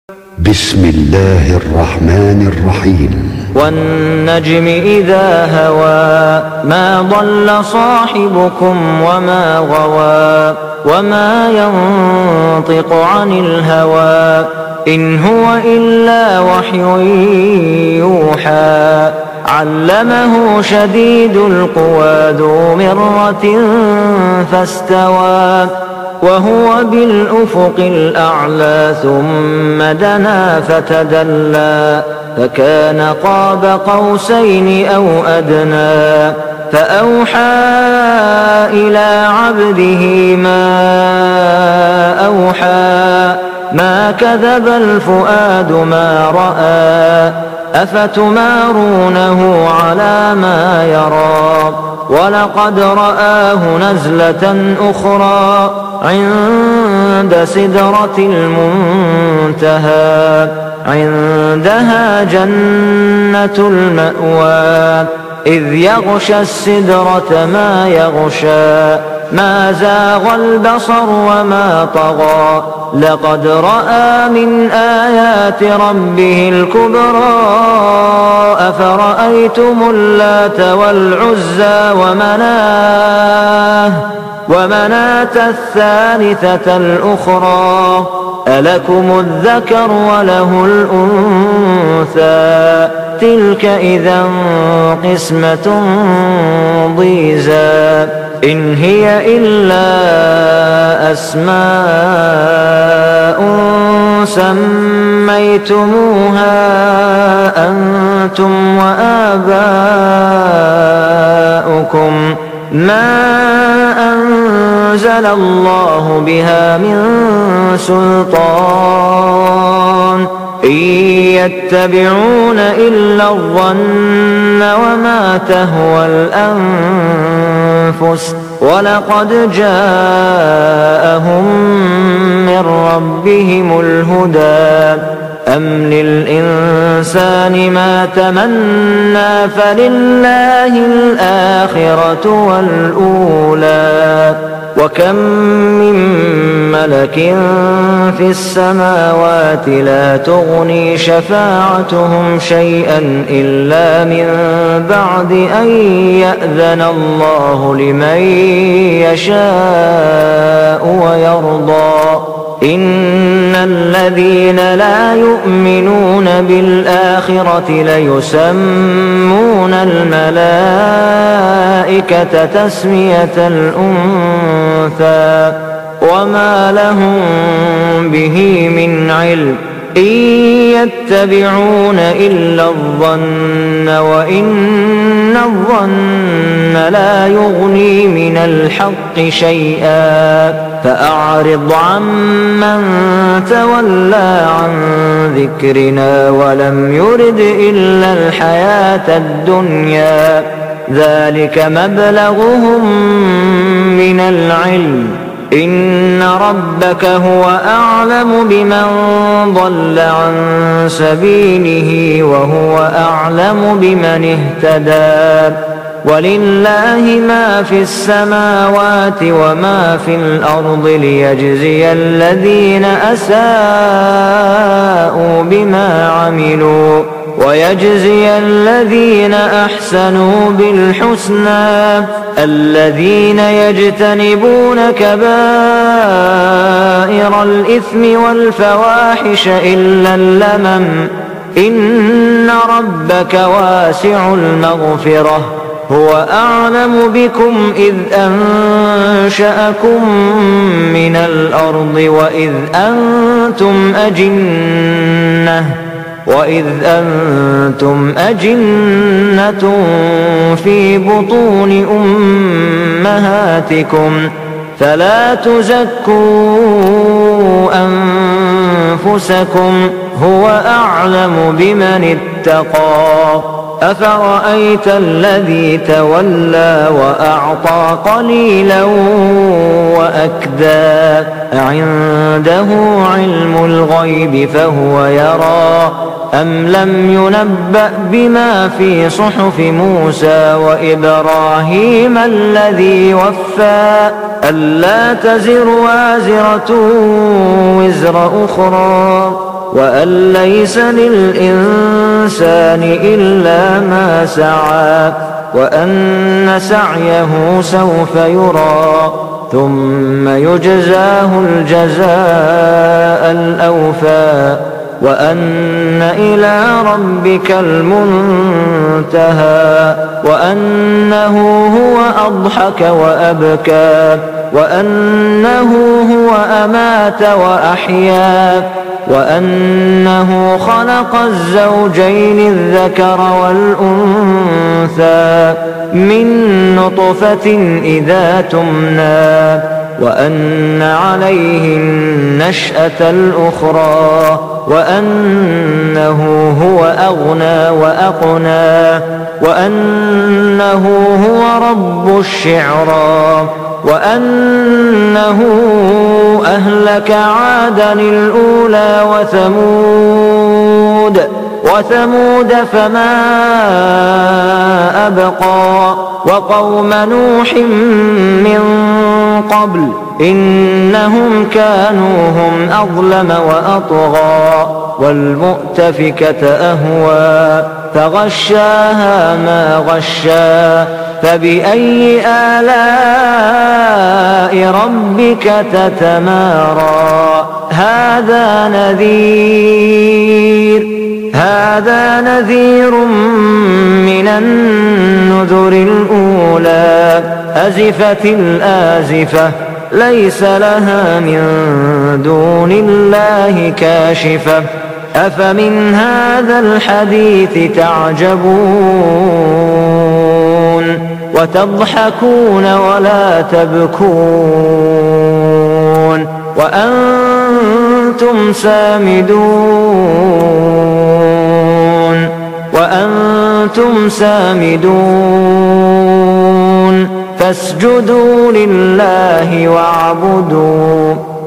بسم الله الرحمن الرحيم. والنجم إذا هوى ما ضل صاحبكم وما غوى وما ينطق عن الهوى إن هو إلا وحي يوحى علمه شديد القوى ذو مرة فاستوى وهو بالأفق الأعلى ثم دنا فتدلى فكان قاب قوسين أو أدنى فأوحى إلى عبده ما أوحى ما كذب الفؤاد ما رأى أفتمارونه على ما يرى ولقد رآه نزلة أخرى عند سدرة المنتهى عندها جنة المأوى إذ يغشى السدرة ما يغشى ما زاغ البصر وما طغى لقد رأى من آيات ربه الكبرى أفرأيتم اللات والعزى ومناة الثالثة الأخرى ألكم الذكر وله الأنثى تلك إذا قسمة ضيزى إن هي إلا أسماء سميتموها أنتم وآباؤكم ما أنزل الله بها من سلطان إن يتبعون إلا الظن وما تهوى الأنفس ولقد جاءهم من ربهم الهدى أم للإنسان ما تمنى فلله الآخرة والأولى وكم من ملك في السماوات لا تغني شفاعتهم شيئا إلا من بعد أن يأذن الله لمن يشاء ويرضى إن الذين لا يؤمنون بالآخرة ليسمون الملائكة تسمية الأنثى وما لهم به من علم إن يتبعون إلا الظن وإن الظن لا يغني من الحق شيئا فأعرض عمن تولى عن ذكرنا ولم يرد إلا الحياة الدنيا ذلك مبلغهم من العلم إن ربك هو أعلم بمن ضل عن سبيله وهو أعلم بمن اهتدى ولله ما في السماوات وما في الأرض ليجزي الذين أساءوا بما عملوا ويجزي الذين أحسنوا بالحسنى الذين يجتنبون كبائر الإثم والفواحش إلا اللمم إن ربك واسع المغفرة هو أعلم بكم إذ أنشأكم من الأرض وإذ أنتم أجنة في بطون أمهاتكم فلا تزكوا أنفسكم هو أعلم بمن اتقى أفرأيت الذي تولى وأعطى قليلا وأكدى عنده علم الغيب فهو يرى أم لم ينبأ بما في صحف موسى وإبراهيم الذي وفى ألا تزر وازرة وزر أخرى وأن ليس للإنسان إلا ما سعى وأن سعيه سوف يرى ثم يجزاه الجزاء الأوفى وأن إلى ربك المنتهى وأنه هو أضحك وأبكى وأنه هو أمات وأحيا وأنه خلق الزوجين الذكر والأنثى من نطفة إذا تمنى وأن عليه النشأة الأخرى وأنه هو أغنى وأقنى وأنه هو رب الشعرى وأنه أهلك عادا الأولى وثمود فما أبقى وقوم نوح من قبل إنهم كانوا هم أظلم وأطغى والمؤتفكة أهوى فغشاها ما غشا فبأي آلاء ربك تتمارى هذا نذير من النذر الأولى أزفت الآزفة ليس لها من دون الله كاشفة أفمن هذا الحديث تعجبون وتضحكون ولا تبكون وأنتم سامدون فاسجدوا لله واعبدوا